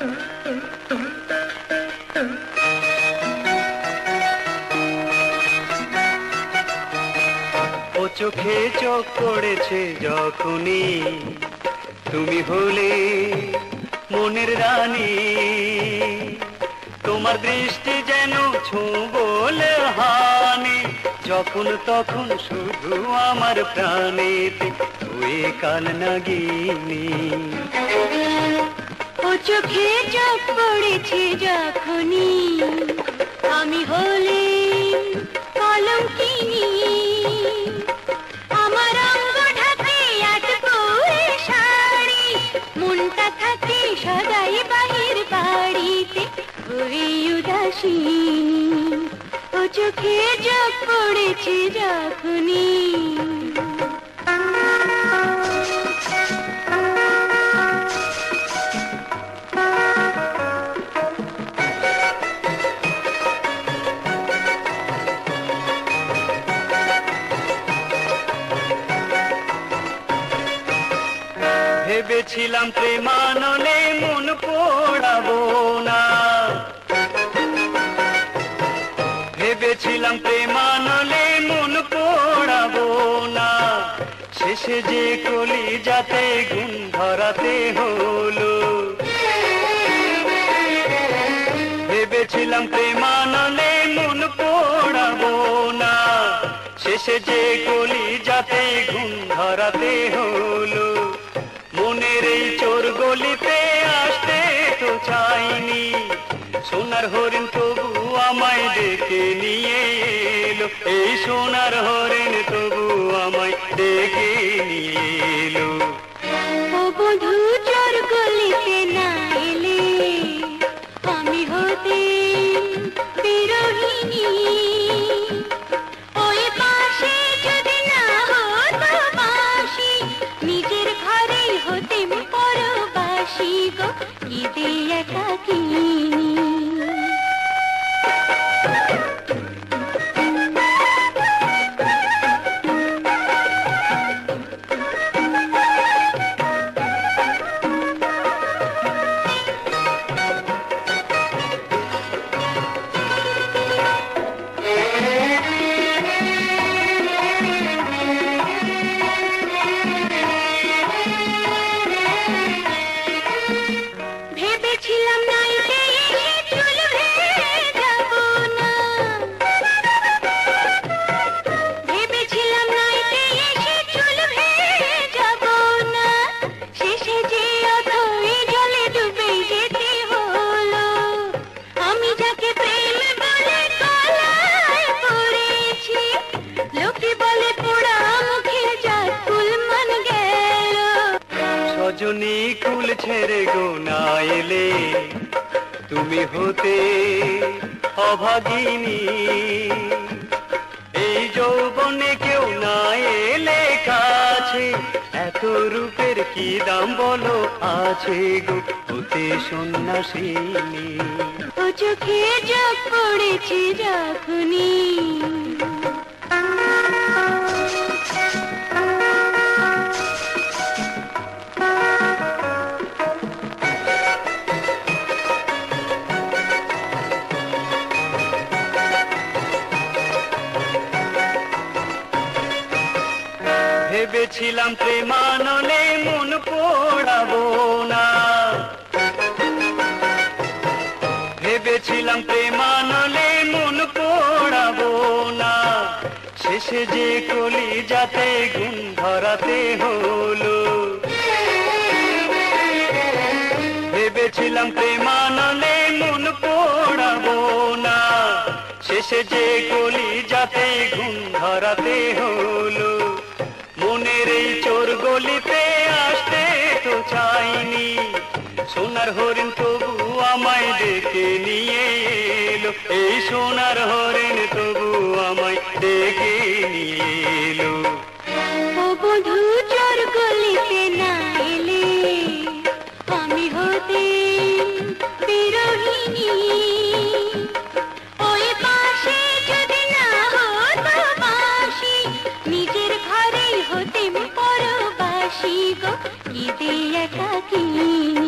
ও চোখে চোখ পড়েছে যখনই তুমি হলে মনের রানী, তোমার দৃষ্টি যেন ছোঁবলে হানি, যখন তখন শুধু আমার প্রাণেতে তুই কাল নাগিনী। ও চোখে চোখ পড়েছে যখনই আমি হলে কলঙ্কিনী, আমার অঙ্গ ঢাকে আটপৌরে শাড়ি, মনটা থাকে সদাই বাহির বাড়িতে ওই উদাসিনী। ও চোখে চোখ পড়েছে যখনই। ভেবেছিলাম প্রেমানলে মন পোড়াবো না, ভেবেছিলাম প্রেমানলে মন পোড়াবো না, শেষে যে কলি যাতে গুণ ধরাতে হলো। ভেবেছিলাম প্রেমানলে মন পোড়াবো না, শেষে যে কলি যাতে গুণ ধরাতে হলো। মনের এই চোর গলিতে আসতে তো চাইনি, সোনার হরিণ তবু আমায় ডেকে নিয়ে এলো, এই সোনার হরিণ তবু আমায় ডেকে নিয়ে এলো। ও বধূ চোর গলিতে না এলে আমি হতে বিরহিনী, ওই পাশে যদি না হতো বাঁশি, নিজের ঘরেই হতেম পরবাসী গো, ঈদে একাকিনী। ভেবেছিলাম নাইতে এসে চুল ভেজাবো না, ভেবেছিলাম নাইতে এসে চুল ভেজাবো না, শেষে যে অথই জলে ডুবে যেতে হলো। আমি যাকে প্রেম বলে গলায় পড়েছি, লোকে বলে পোড়া মুখের জাত ফুল মান গেল। সজনী কুল ছেড়ে গো না এলে তুমি হতে অভাগিনী, এই যৌবনে কেউ না এলে কাছে, এত রূপের কি দাম বলো আছে গো হতে সন্ন্যাসিনী। ও চোখে চোখ পড়েছে যখনই। ভেবেছিলাম প্রেমানলে মন পোড়াবো না, ভেবেছিলাম প্রেমানলে মন পোড়াবো না, শেষে যে কলি যাতে গুণ ধরাতে হলো। ভেবেছিলাম প্রেমানলে মন পোড়াবো না, শেষে যে কলি যাতে গুণ ধরাতে হলো। মনের এই চোর গলিতে আসতে তো চাইনি, সোনার হরিণ তবু আমায় ডেকে নিয়ে এলো, এই সোনার হরিণ তবু আমায় ডেকে নিয়ে এলো। ও বধূ চোর গলিতে না এলে আমি হতে বিরহিনী, ওই পাশে যদি না হতো বাঁশি, নিজের ঘরেই হতেম পরবাসী গো, ঈদে একাকিনী।